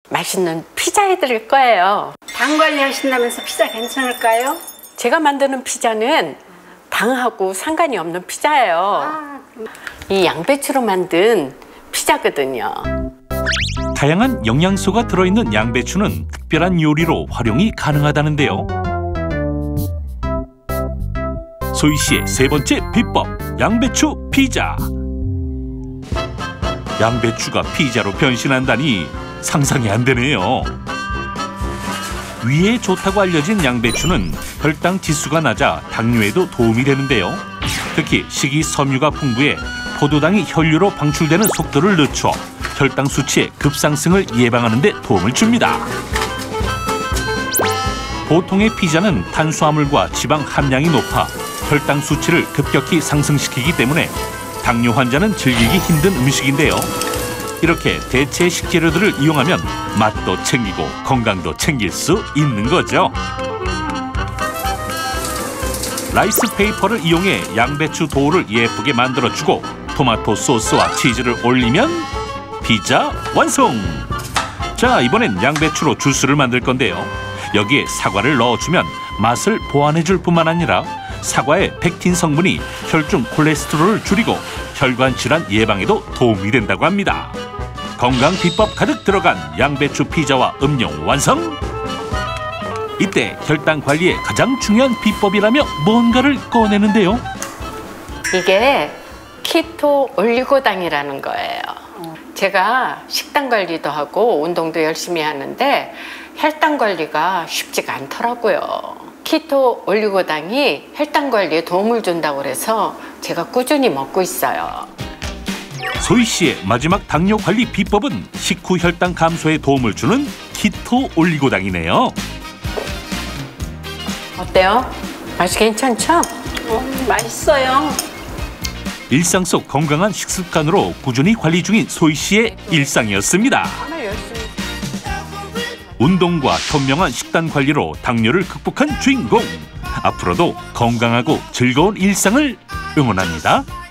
맛있는 피자 해드릴 거예요. 당 관리하신다면서 피자 괜찮을까요? 제가 만드는 피자는 당하고 상관이 없는 피자예요. 이 양배추로 만든 피자거든요. 다양한 영양소가 들어있는 양배추는 특별한 요리로 활용이 가능하다는데요. 소희 씨의 세 번째 비법, 양배추 피자. 양배추가 피자로 변신한다니 상상이 안 되네요. 위에 좋다고 알려진 양배추는 혈당 지수가 낮아 당뇨에도 도움이 되는데요. 특히 식이섬유가 풍부해 포도당이 혈류로 방출되는 속도를 늦춰 혈당 수치의 급상승을 예방하는 데 도움을 줍니다. 보통의 피자는 탄수화물과 지방 함량이 높아 혈당 수치를 급격히 상승시키기 때문에 당뇨 환자는 즐기기 힘든 음식인데요. 이렇게 대체 식재료들을 이용하면 맛도 챙기고 건강도 챙길 수 있는 거죠. 라이스 페이퍼를 이용해 양배추 도우를 예쁘게 만들어주고 토마토 소스와 치즈를 올리면 피자 완성! 자, 이번엔 양배추로 주스를 만들 건데요. 여기에 사과를 넣어주면 맛을 보완해줄 뿐만 아니라 사과의 펙틴 성분이 혈중 콜레스테롤을 줄이고 혈관 질환 예방에도 도움이 된다고 합니다. 건강 비법 가득 들어간 양배추 피자와 음료 완성! 이때 혈당 관리에 가장 중요한 비법이라며 뭔가를 꺼내는데요. 이게 키토 올리고당이라는 거예요. 제가 식단 관리도 하고 운동도 열심히 하는데 혈당 관리가 쉽지가 않더라고요. 키토 올리고당이 혈당 관리에 도움을 준다고 해서 제가 꾸준히 먹고 있어요. 소희 씨의 마지막 당뇨 관리 비법은 식후 혈당 감소에 도움을 주는 키토 올리고당이네요. 어때요? 맛이 괜찮죠? 맛있어요. 일상 속 건강한 식습관으로 꾸준히 관리 중인 소희 씨의 일상이었습니다. 운동과 현명한 식단 관리로 당뇨를 극복한 주인공. 앞으로도 건강하고 즐거운 일상을 응원합니다.